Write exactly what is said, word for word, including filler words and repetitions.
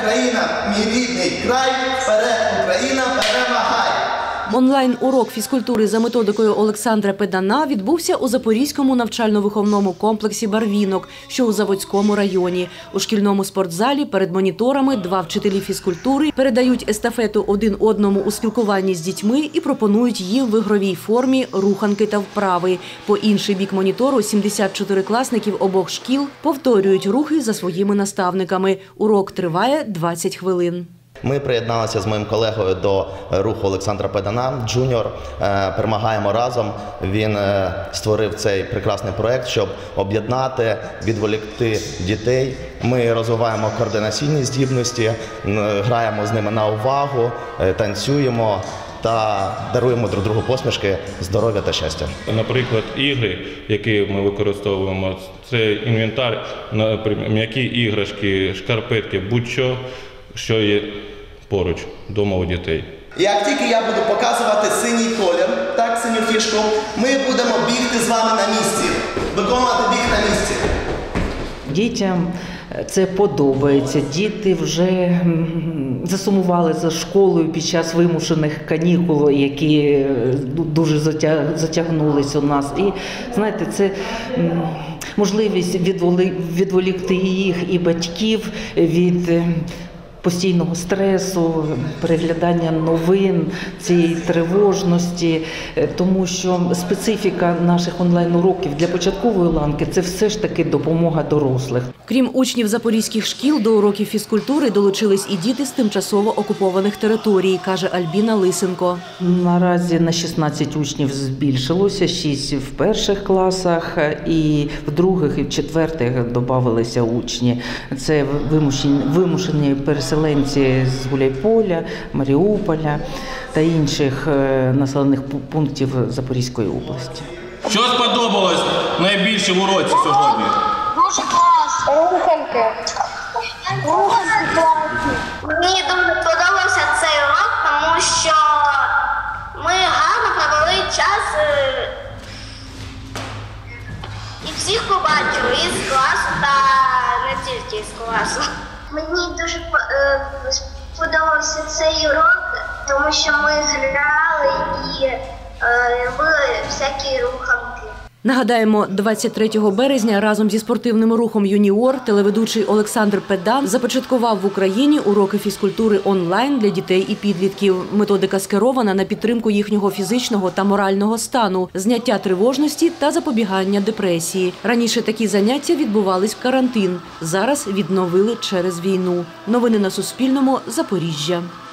Україна, мій рідний край, вперед, Україна, перемагай! Онлайн-урок фізкультури за методикою Олександра Педана відбувся у Запорізькому навчально-виховному комплексі «Барвінок», що у Заводському районі. У шкільному спортзалі перед моніторами два вчителі фізкультури передають естафету один одному у спілкуванні з дітьми і пропонують їм в ігровій формі руханки та вправи. По інший бік монітору сімдесят чотирикласників обох шкіл повторюють рухи за своїми наставниками. Урок триває двадцять хвилин. Ми приєдналися з моїм колегою до руху Олександра Педана «Джуніор». Перемагаємо разом. Він створив цей прекрасний проєкт, щоб об'єднати, відволікти дітей. Ми розвиваємо координаційні здібності, граємо з ними на увагу, танцюємо та даруємо друг другу посмішки, здоров'я та щастя. Наприклад, ігри, які ми використовуємо, це інвентар, м'які іграшки, шкарпетки, будь-що, що є поруч вдома у дітей. Як тільки я буду показувати синій колір, так, синю фішку, ми будемо бігти з вами на місці, виконувати біг на місці. Дітям це подобається. Діти вже засумували за школою під час вимушених канікул, які дуже затягнулися у нас. І, знаєте, це можливість відволікти їх і батьків від постійного стресу, переглядання новин, цієї тривожності, тому що специфіка наших онлайн-уроків для початкової ланки – це все ж таки допомога дорослих. Крім учнів запорізьких шкіл, до уроків фізкультури долучились і діти з тимчасово окупованих територій, каже Альбіна Лисенко. Наразі на шістнадцять учнів збільшилося, шість в перших класах, і в других, і в четвертих додавалися учні. Це вимушені, вимушені переселенці з Гуляйполя, Маріуполя та інших населених пунктів Запорізької області. Що сподобалось найбільше в уроці сьогодні? Дуже класно. Руханки. Руханки класні. Мені дуже сподобався цей урок, тому що ми гарно провели час і всіх побачили із класу та не тільки з класу. Мені дуже сподобався цей урок, тому що ми грали і е, робили всякі руханки. Нагадаємо, двадцять третього березня разом зі спортивним рухом «Юніор» телеведучий Олександр Педан започаткував в Україні уроки фізкультури онлайн для дітей і підлітків. Методика скерована на підтримку їхнього фізичного та морального стану, зняття тривожності та запобігання депресії. Раніше такі заняття відбувались в карантин. Зараз відновили через війну. Новини на Суспільному. Запоріжжя.